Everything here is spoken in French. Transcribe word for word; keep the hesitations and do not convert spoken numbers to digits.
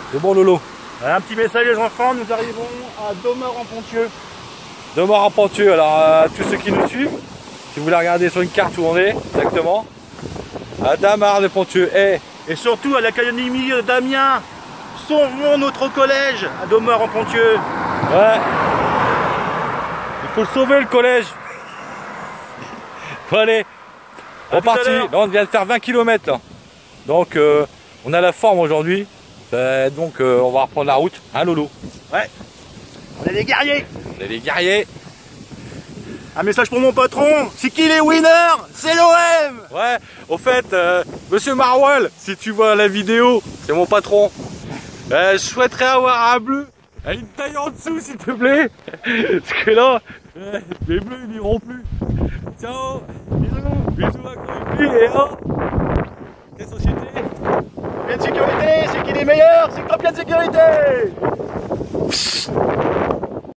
C'est bon Lolo. Un petit message les enfants, nous arrivons à Domar-en-Ponthieu. Domar-en-Ponthieu, alors euh, tous ceux qui nous suivent, si vous voulez regarder sur une carte où on est, exactement, à Domar-de-Ponthieu. Et, et surtout à l'académie d'Amiens, sauvons notre collège à Domar-en-Ponthieu. Ouais, il faut le sauver le collège. Bon allez, on parti. Là on vient de faire vingt kilomètres là. Donc euh, on a la forme aujourd'hui. Euh, donc euh, on va reprendre la route, hein Lolo? Ouais. On est des guerriers. On est des guerriers. Un message pour mon patron, c'est qui les winners? C'est l'O M. Ouais, au fait, euh, Monsieur Marwal, si tu vois la vidéo, c'est mon patron. Euh, je souhaiterais avoir un bleu, une taille en dessous s'il te plaît. Parce que là, euh, les bleus ils n'iront plus. Ciao. Bisous. Bisous à Corinne. Et là, quelle société? Combien de sécurité? C'est qui les meilleurs? C'est combien de sécurité?